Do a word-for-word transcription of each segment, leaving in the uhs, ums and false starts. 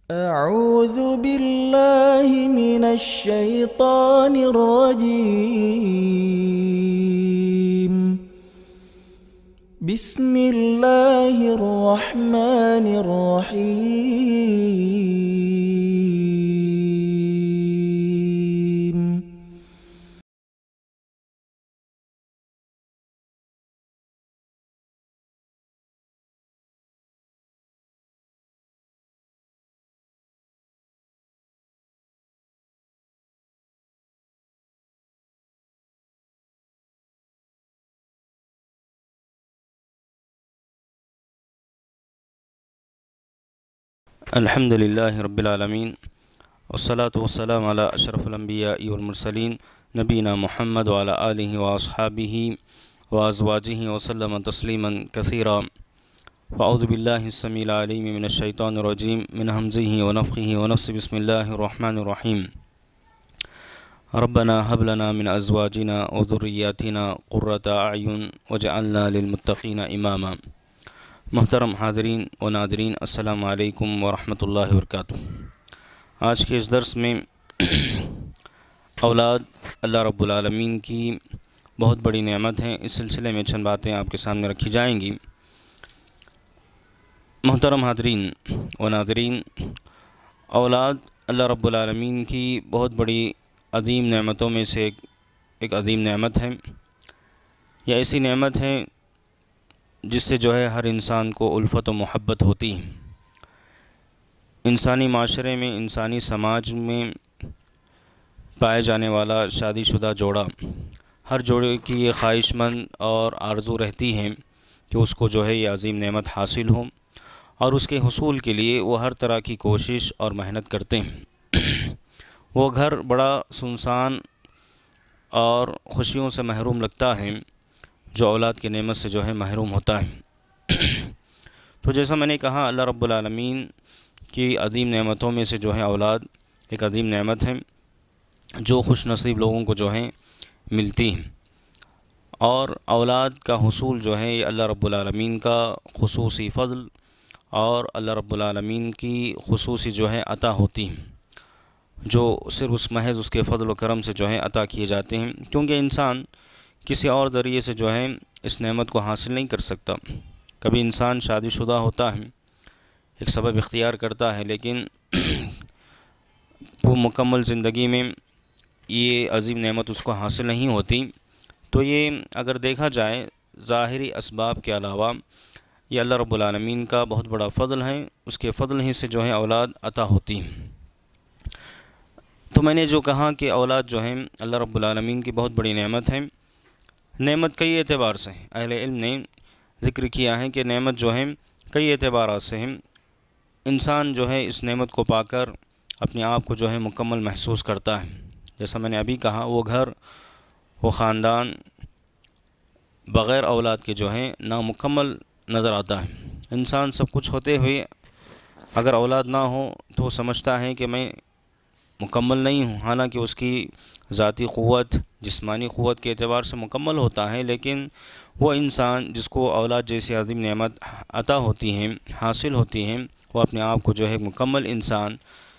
أعوذ بالله من الشيطان الرجيم. بسم الله الرحمن الرحيم. الحمد لله رب العالمين، والصلاة والسلام على أشرف الأنبياء والمرسلين نبينا محمد وعلى آله وأصحابه وأزواجه وسلم تسليما كثيرا. وأعوذ بالله السميع العليم من الشيطان الرجيم من همزه ونفخه ونفسه. بسم الله الرحمن الرحيم. ربنا هب لنا من أزواجنا وذرياتنا قرة أعين واجعلنا للمتقين إماما. محترم حاضرین و ناظرین، السلام علیکم ورحمۃ اللہ وبرکاتہ۔ آج کے اس درس میں اولاد اللہ رب العالمین کی بہت بڑی نعمت ہے، اس سلسلے میں چند باتیں آپ کے سامنے رکھی جائیں گی۔ محترم حاضرین و ناظرین، اولاد اللہ رب العالمین کی بہت بڑی عظیم نعمتوں میں سے ایک ایک عظیم نعمت ہے۔ یہ ایسی نعمت ہے جس سے جو ہے ہر انسان کو الفت و محبت ہوتی ہے۔ انسانی معاشرے میں، انسانی سماج میں پائے جانے والا شادی شدہ جوڑا، ہر جوڑے کی یہ خواہش مند اور آرزو رہتی ہے کہ اس کو جو ہے یہ عظیم نعمت حاصل ہو، اور اس کے حصول کے لیے وہ ہر طرح کی کوشش اور محنت کرتے ہیں۔ وہ گھر بڑا سنسان اور خوشیوں سے محروم لگتا ہے جو اولاد کی نعمت سے جو ہے محروم ہوتا ہے۔ تو جیسا میں نے کہا، اللہ رب العالمین کی عظیم نعمتوں میں سے جو ہے اولاد ایک عظیم نعمت ہے جو خوش نصیب لوگوں کو جو ہے ملتی ہے، اور اولاد کا حصول جو ہے یہ اللہ رب العالمین کا خصوصی فضل اور اللہ رب العالمین کی خصوصی جو ہے عطا ہوتی ہے، جو صرف اس محض اس کے فضل و کرم سے جو ہے عطا کیے جاتے ہیں، کیونکہ انسان کسی اور ذریعے سے جو ہے اس نعمت کو حاصل نہیں کر سکتا۔ کبھی انسان شادی شدہ ہوتا ہے، ایک سبب اختیار کرتا ہے، لیکن وہ مکمل زندگی میں یہ عظیم نعمت اس کو حاصل نہیں ہوتی۔ تو یہ اگر دیکھا جائے ظاہری اسباب کے علاوہ یہ اللہ رب العالمین کا بہت بڑا فضل ہے، اس کے فضل ہی سے جو ہے اولاد عطا ہوتی ہے۔ تو میں نے جو کہا کہ اولاد جو ہے اللہ رب العالمین کی بہت بڑی نعمت ہے۔ نعمت کئی اعتبار سے ہے، اہل علم نے ذکر کیا ہے کہ نعمت جو ہے کئی اعتبارات سے ہے۔ انسان جو ہے اس نعمت کو پا کر اپنے آپ کو جو ہے مکمل محسوس کرتا ہے۔ جیسا میں نے ابھی کہا، وہ گھر، وہ خاندان بغیر اولاد کے جو ہے نامکمل نظر آتا ہے۔ انسان سب کچھ ہوتے ہوئے اگر اولاد نہ ہو تو وہ سمجھتا ہے کہ میں مکمل نہیں ہوں، حالانکہ اس کی ذاتی قوت، جسمانی قوت کے اعتبار سے مکمل ہوتا ہے، لیکن وہ انسان جس کو اولاد جیسی عظیم نعمت عطا ہوتی ہیں، حاصل ہوتی ہیں، وہ اپنے آپ کو جو ہے مکمل انسان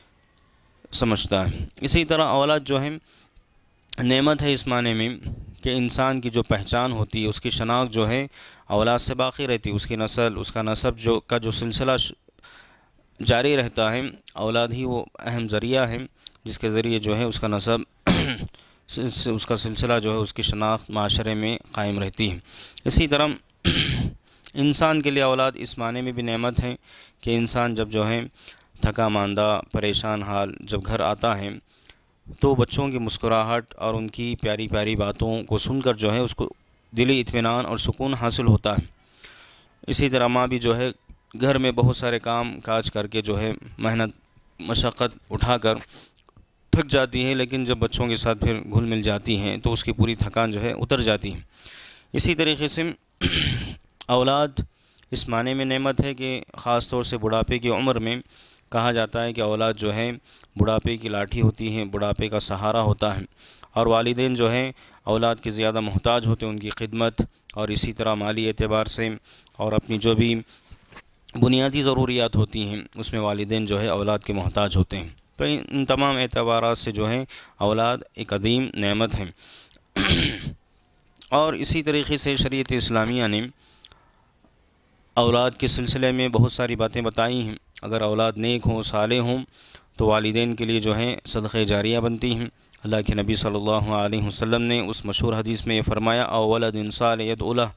سمجھتا ہے۔ اسی طرح اولاد جو ہے نعمت ہے اس معنی میں کہ انسان کی جو پہچان ہوتی ہے، اس کی شناخت جو ہے اولاد سے باقی رہتی ہے، اس کی نسل، اس کا نسب جو کا جو سلسلہ جاری رہتا ہے، اولاد ہی وہ اہم ذریعہ ہے جس کے ذریعے جو ہے اس کا نسب، اس کا سلسلہ جو ہے، اس کی شناخت معاشرے میں قائم رہتی ہے۔ اسی طرح انسان کے لیے اولاد اس معنی میں بھی نعمت ہے کہ انسان جب جو ہے تھکا ماندہ، پریشان حال جب گھر آتا ہے تو بچوں کی مسکراہٹ اور ان کی پیاری پیاری باتوں کو سن کر جو ہے اس کو دلی اطمینان اور سکون حاصل ہوتا ہے۔ اسی طرح ماں بھی جو ہے گھر میں بہت سارے کام کاج کر کے جو ہے محنت مشقت اٹھا کر تھک جاتی ہے، لیکن جب بچوں کے ساتھ پھر گھل مل جاتی ہیں تو اس کی پوری تھکان جو ہے اتر جاتی ہے۔ اسی طریقے سے اولاد اس معنی میں نعمت ہے کہ خاص طور سے بڑھاپے کی عمر میں کہا جاتا ہے کہ اولاد جو ہے بڑھاپے کی لاٹھی ہوتی ہے، بڑھاپے کا سہارا ہوتا ہے، اور والدین جو ہیں اولاد کے زیادہ محتاج ہوتے ہیں ان کی خدمت اور اسی طرح مالی اعتبار سے اور اپنی جو بھی بنیادی ضروریات ہوتی ہیں اس میں والدین جو ہے اولاد کے محتاج ہوتے ہیں۔ تو ان تمام اعتبارات سے جو ہے اولاد ایک عظیم نعمت ہے۔ اور اسی طریقے سے شریعت اسلامیہ نے اولاد کے سلسلے میں بہت ساری باتیں بتائی ہیں۔ اگر اولاد نیک ہوں، صالح ہوں، تو والدین کے لیے جو ہیں صدقہ جاریہ بنتی ہیں۔ اللہ کے نبی صلی اللہ علیہ وسلم نے اس مشہور حدیث میں یہ فرمایا، او ولد صالح یدعو لہ،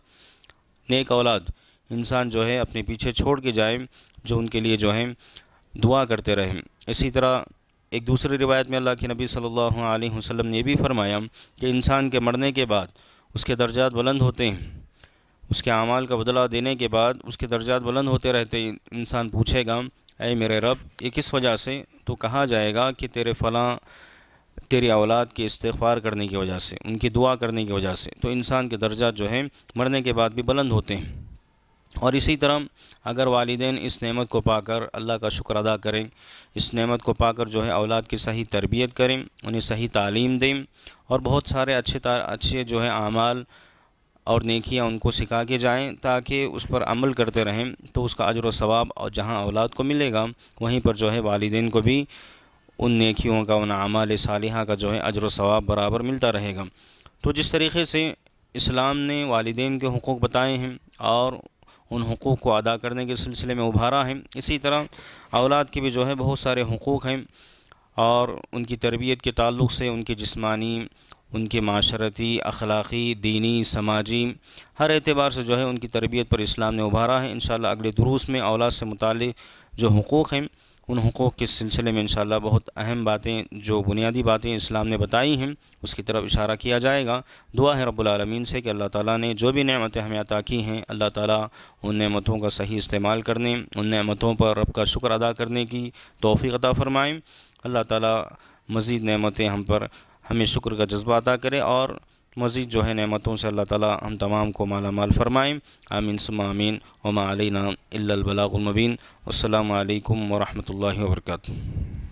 نیک اولاد انسان جو ہے اپنے پیچھے چھوڑ کے جائیں جو ان کے لیے جو ہے دعا کرتے رہیں۔ اسی طرح ایک دوسری روایت میں اللہ کے نبی صلی اللہ علیہ وسلم نے یہ بھی فرمایا کہ انسان کے مرنے کے بعد اس کے درجات بلند ہوتے ہیں، اس کے اعمال کا بدلہ دینے کے بعد اس کے درجات بلند ہوتے رہتے ہیں۔ انسان پوچھے گا، اے میرے رب، یہ کس وجہ سے؟ تو کہا جائے گا کہ تیرے فلاں تیری اولاد کے استغفار کرنے کی وجہ سے، ان کی دعا کرنے کی وجہ سے۔ تو انسان کے درجات جو ہیں مرنے کے بعد بھی بلند ہوتے ہیں۔ اور اسی طرح اگر والدین اس نعمت کو پا کر اللہ کا شکر ادا کریں، اس نعمت کو پا کر جو ہے اولاد کی صحیح تربیت کریں، انہیں صحیح تعلیم دیں، اور بہت سارے اچھے اچھے جو ہے اعمال اور نیکیاں ان کو سکھا کے جائیں تاکہ اس پر عمل کرتے رہیں، تو اس کا اجر و ثواب اور جہاں اولاد کو ملے گا وہیں پر جو ہے والدین کو بھی ان نیکیوں کا، ان اعمال صالحہ کا جو ہے اجر و ثواب برابر ملتا رہے گا۔ تو جس طریقے سے اسلام نے والدین کے حقوق بتائے ہیں اور ان حقوق کو ادا کرنے کے سلسلے میں ابھارا ہے، اسی طرح اولاد کے بھی جو ہے بہت سارے حقوق ہیں، اور ان کی تربیت کے تعلق سے ان کی جسمانی، ان کے معاشرتی، اخلاقی، دینی، سماجی ہر اعتبار سے جو ہے ان کی تربیت پر اسلام نے ابھارا ہے۔ انشاءاللہ اگلے دروس میں اولاد سے متعلق جو حقوق ہیں ان حقوق کے سلسلے میں انشاءاللہ بہت اہم باتیں، جو بنیادی باتیں اسلام نے بتائی ہیں اس کی طرف اشارہ کیا جائے گا۔ دعا ہے رب العالمین سے کہ اللہ تعالیٰ نے جو بھی نعمتیں ہمیں عطا کی ہیں، اللہ تعالیٰ ان نعمتوں کا صحیح استعمال کرنے، ان نعمتوں پر رب کا شکر ادا کرنے کی توفیق عطا فرمائیں۔ اللہ تعالیٰ مزید نعمتیں ہم پر، ہمیں شکر کا جذبہ عطا کرے، اور مزید جو ہے نعمتوں سے اللہ تعالیٰ ہم تمام کو مالا مال فرمائیں۔ آمین ثم آمین، وما علینا الا البلاغ المبین۔ السلام علیکم ورحمۃ اللہ وبرکاتہ۔